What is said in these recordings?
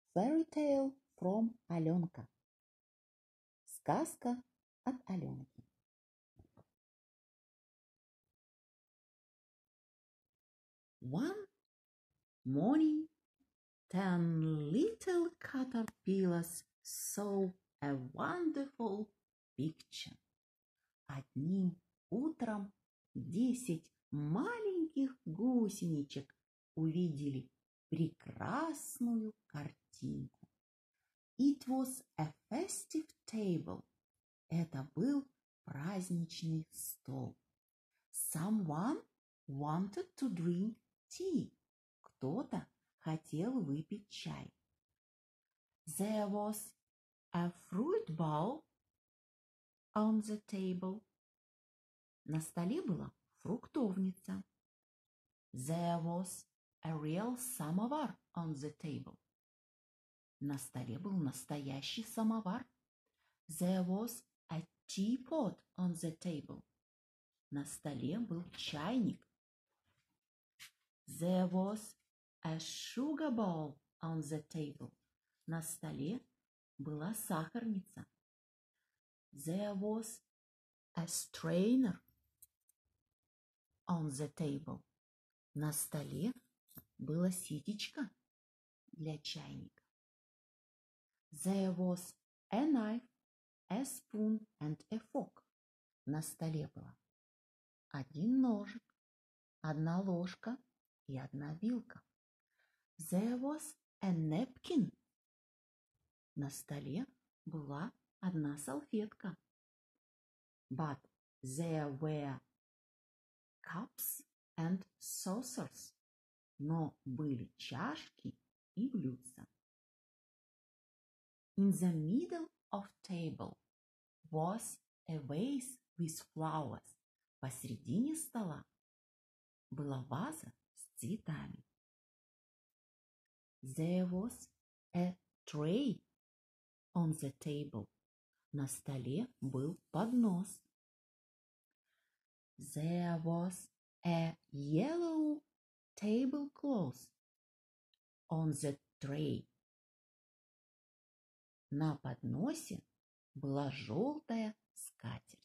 Fairy tale from Аленка. Сказка от Аленки. One morning, 10 little caterpillars saw a wonderful picture. Одним утром 10 маленьких гусеничек увидели прекрасную картинку. It was a festive table. Это был праздничный стол. Someone wanted to drink tea. Кто-то хотел выпить чай. There was a fruit bowl on the table. На столе была фруктовница. There was a real samovar on the table. На столе был настоящий самовар. There was a teapot on the table. На столе был чайник. There was a sugar bowl on the table. На столе была сахарница. There was a strainer on the table. На столе было ситечко для чайника. There was a knife, a spoon and a fork. На столе было один ножик, одна ложка и одна вилка. There was a napkin. На столе была одна салфетка. But there were cups and saucers. Но были чашки и блюдца. In the middle of table was a vase with flowers. Посредине стола была ваза с цветами. There was a tray on the table. На столе был поднос. There was a yellow tablecloth on the tray. На подносе была желтая скатерть.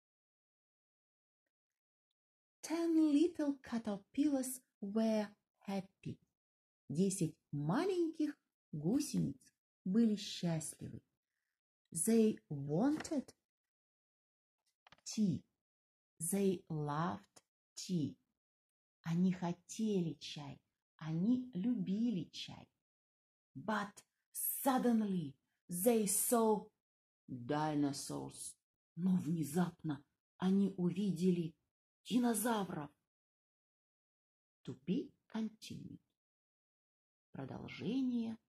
10 little caterpillars were happy. 10 маленьких гусениц были счастливы. They wanted tea. They loved tea. Они хотели чай. Они любили чай. But suddenly they saw dinosaurs. Но внезапно они увидели динозавров. To be continued. Продолжение